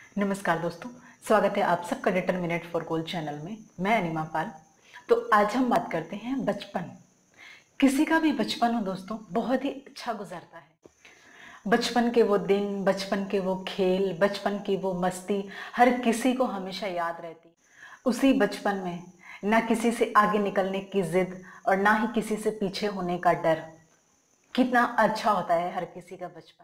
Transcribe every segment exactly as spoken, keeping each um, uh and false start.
नमस्कार दोस्तों, स्वागत है आप सबका डिटरमिनेट फॉर गोल चैनल में। मैं अनिमा पाल। तो आज हम बात करते हैं बचपन। किसी का भी बचपन हो दोस्तों, बहुत ही अच्छा गुजरता है। बचपन के वो दिन, बचपन के वो खेल, बचपन की वो मस्ती हर किसी को हमेशा याद रहती। उसी बचपन में ना किसी से आगे निकलने की जिद और ना ही किसी से पीछे होने का डर। कितना अच्छा होता है हर किसी का बचपन।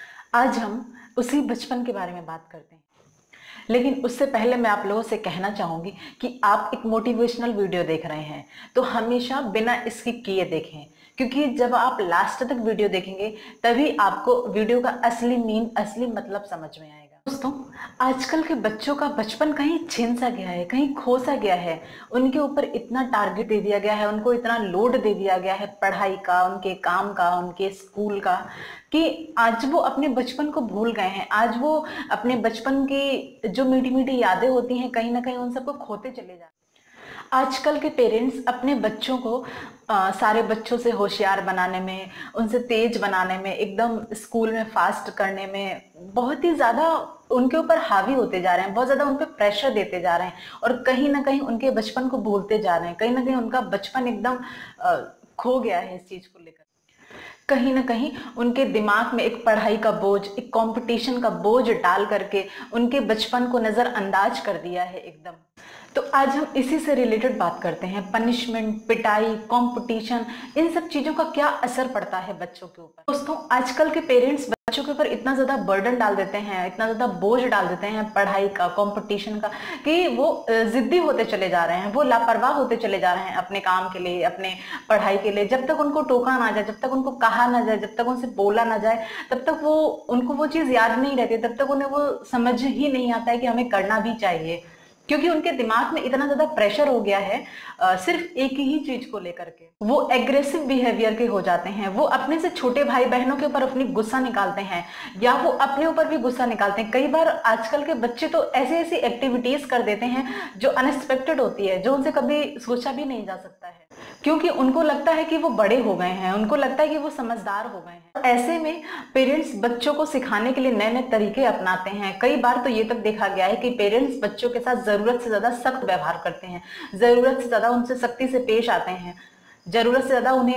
आज हम उसी बचपन के बारे में बात करते हैं। लेकिन उससे पहले मैं आप लोगों से कहना चाहूंगी कि आप एक मोटिवेशनल वीडियो देख रहे हैं तो हमेशा बिना स्किप किए देखें, क्योंकि जब आप लास्ट तक वीडियो देखेंगे तभी आपको वीडियो का असली मीन, असली मतलब समझ में आएगा। दोस्तों, आजकल के बच्चों का बचपन कहीं छिन सा गया है, कहीं खो सा गया है। उनके ऊपर इतना टारगेट दे दिया गया है, उनको इतना लोड दे दिया गया है पढ़ाई का, उनके काम का, उनके स्कूल का, कि आज वो अपने बचपन को भूल गए हैं। आज वो अपने बचपन की जो मीठी मीठी यादें होती हैं, कहीं ना कहीं उन सबको खोते चले जा रहे हैं। आजकल के पेरेंट्स अपने बच्चों को आ, सारे बच्चों से होशियार बनाने में, उनसे तेज बनाने में, एकदम स्कूल में फास्ट करने में बहुत ही ज्यादा उनके ऊपर हावी होते जा रहे हैं, बहुत ज्यादा उन पे प्रेशर देते जा रहे हैं और कहीं ना कहीं उनके बचपन को भूलते जा रहे हैं। कहीं ना कहीं उनका बचपन एकदम आ, खो गया है इस चीज को लेकर। कहीं ना कहीं उनके दिमाग में एक पढ़ाई का बोझ, एक कंपटीशन का बोझ डाल करके उनके बचपन को नजरअंदाज कर दिया है एकदम। तो आज हम इसी से रिलेटेड बात करते हैं। पनिशमेंट, पिटाई, कंपटीशन, इन सब चीजों का क्या असर पड़ता है बच्चों के ऊपर। दोस्तों, आजकल के पेरेंट्स बच्चों के ऊपर इतना ज्यादा बर्डन डाल देते हैं, इतना ज्यादा बोझ डाल देते हैं पढ़ाई का, कंपटीशन का, कि वो जिद्दी होते चले जा रहे हैं, वो लापरवाह होते चले जा रहे हैं अपने काम के लिए, अपने पढ़ाई के लिए। जब तक उनको टोका ना जाए, जब तक उनको कहा ना जाए, जब तक उनसे बोला ना जाए, तब तक वो उनको वो चीज याद नहीं रहती, तब तक उन्हें वो समझ ही नहीं आता है कि हमें करना भी चाहिए, क्योंकि उनके दिमाग में इतना ज्यादा प्रेशर हो गया है आ, सिर्फ एक ही चीज को लेकर के। वो एग्रेसिव बिहेवियर के हो जाते हैं। वो अपने से छोटे भाई बहनों के ऊपर अपनी गुस्सा निकालते हैं या वो अपने ऊपर भी गुस्सा निकालते हैं। कई बार आजकल के बच्चे तो ऐसी ऐसी एक्टिविटीज कर देते हैं जो अनएक्सपेक्टेड होती है, जो उनसे कभी सोचा भी नहीं जा सकता है, क्योंकि उनको लगता है कि वो बड़े हो गए हैं, उनको लगता है कि वो समझदार हो गए हैं। ऐसे में पेरेंट्स बच्चों को सिखाने के लिए नए नए तरीके अपनाते हैं। कई बार तो ये तक देखा गया है कि पेरेंट्स बच्चों के साथ जरूरत से ज्यादा सख्त व्यवहार करते हैं, जरूरत से ज्यादा उनसे सख्ती से पेश आते हैं, जरूरत से ज्यादा उन्हें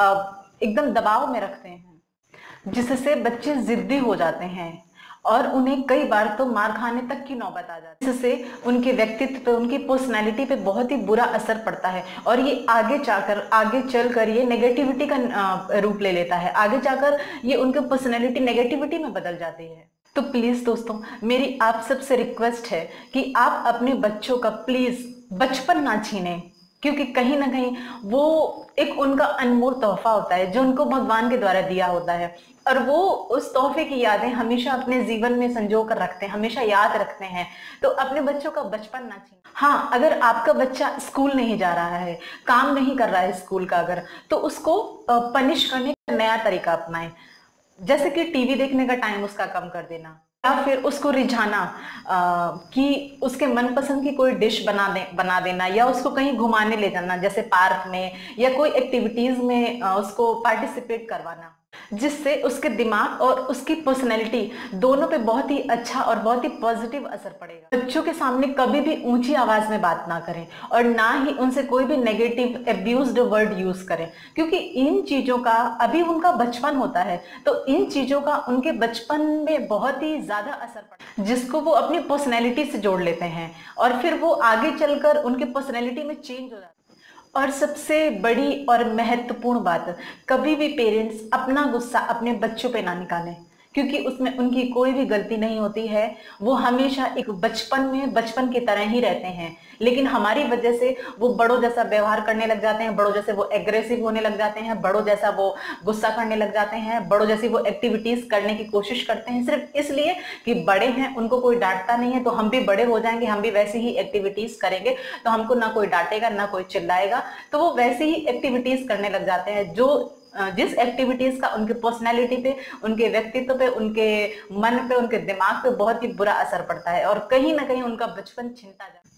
एकदम दबाव में रखते हैं, जिससे बच्चे जिद्दी हो जाते हैं और उन्हें कई बार तो मार खाने तक की नौबत आ जाती है। इससे उनके व्यक्तित्व पे, उनकी पर्सनैलिटी पे बहुत ही बुरा असर पड़ता है और ये आगे जाकर, आगे चलकर ये नेगेटिविटी का रूप ले लेता है। आगे जाकर ये उनकी पर्सनैलिटी नेगेटिविटी में बदल जाती है। तो प्लीज दोस्तों, मेरी आप सबसे रिक्वेस्ट है कि आप अपने बच्चों का प्लीज बचपन ना छीनें, क्योंकि कहीं ना कहीं वो एक उनका अनमोल तोहफा होता है जो उनको भगवान के द्वारा दिया होता है, और वो उस तोहफे की यादें हमेशा अपने जीवन में संजो कर रखते हैं, हमेशा याद रखते हैं। तो अपने बच्चों का बचपन ना छीनें। हाँ, अगर आपका बच्चा स्कूल नहीं जा रहा है, काम नहीं कर रहा है स्कूल का, अगर तो उसको पनिश करने का नया तरीका अपनाएं, जैसे कि टीवी देखने का टाइम उसका कम कर देना, या फिर उसको रिझाना आ, कि उसके मनपसंद की कोई डिश बना दे बना देना, या उसको कहीं घुमाने ले जाना, जैसे पार्क में, या कोई एक्टिविटीज में आ, उसको पार्टिसिपेट करवाना, जिससे उसके दिमाग और उसकी पर्सनैलिटी दोनों पे बहुत ही अच्छा और बहुत ही पॉजिटिव असर पड़ेगा। बच्चों के सामने कभी भी ऊंची आवाज में बात ना करें और ना ही उनसे कोई भी नेगेटिव एब्यूज्ड वर्ड यूज करें, क्योंकि इन चीजों का अभी उनका बचपन होता है, तो इन चीजों का उनके बचपन में बहुत ही ज्यादा असर पड़ता है, जिसको वो अपनी पर्सनैलिटी से जोड़ लेते हैं और फिर वो आगे चलकर उनके पर्सनैलिटी में चेंज हो जाता है। और सबसे बड़ी और महत्वपूर्ण बात, कभी भी पेरेंट्स अपना गुस्सा अपने बच्चों पे ना निकालें, क्योंकि उसमें उनकी कोई भी गलती नहीं होती है। वो हमेशा एक बचपन में बचपन की तरह ही रहते हैं, लेकिन हमारी वजह से वो बड़ों जैसा व्यवहार करने लग जाते हैं, बड़ों जैसे वो एग्रेसिव होने लग जाते हैं, बड़ों जैसा वो गुस्सा करने लग जाते हैं, बड़ों जैसी वो एक्टिविटीज करने की कोशिश करते हैं, सिर्फ इसलिए कि बड़े हैं, उनको कोई डांटता नहीं है, तो हम भी बड़े हो जाएंगे, हम भी वैसी ही एक्टिविटीज करेंगे, तो हमको ना कोई डांटेगा ना कोई चिल्लाएगा, तो वो वैसी ही एक्टिविटीज करने लग जाते हैं जो जिस एक्टिविटीज का उनके पर्सनैलिटी पे, उनके व्यक्तित्व पे, उनके मन पे, उनके दिमाग पे बहुत ही बुरा असर पड़ता है और कहीं ना कहीं उनका बचपन छिनता जाता है।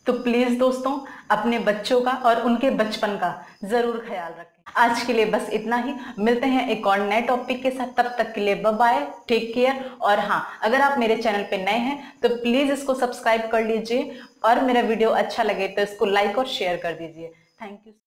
तो प्लीज दोस्तों अपने बच्चों का और उनके बचपन का जरूर ख्याल रखें। आज के लिए बस इतना ही, मिलते हैं एक और नए टॉपिक के साथ, तब तक के लिए बाय बाय, टेक केयर। और हाँ, अगर आप मेरे चैनल पे नए हैं तो प्लीज इसको सब्सक्राइब कर लीजिए और मेरा वीडियो अच्छा लगे तो इसको लाइक और शेयर कर दीजिए। Thank you.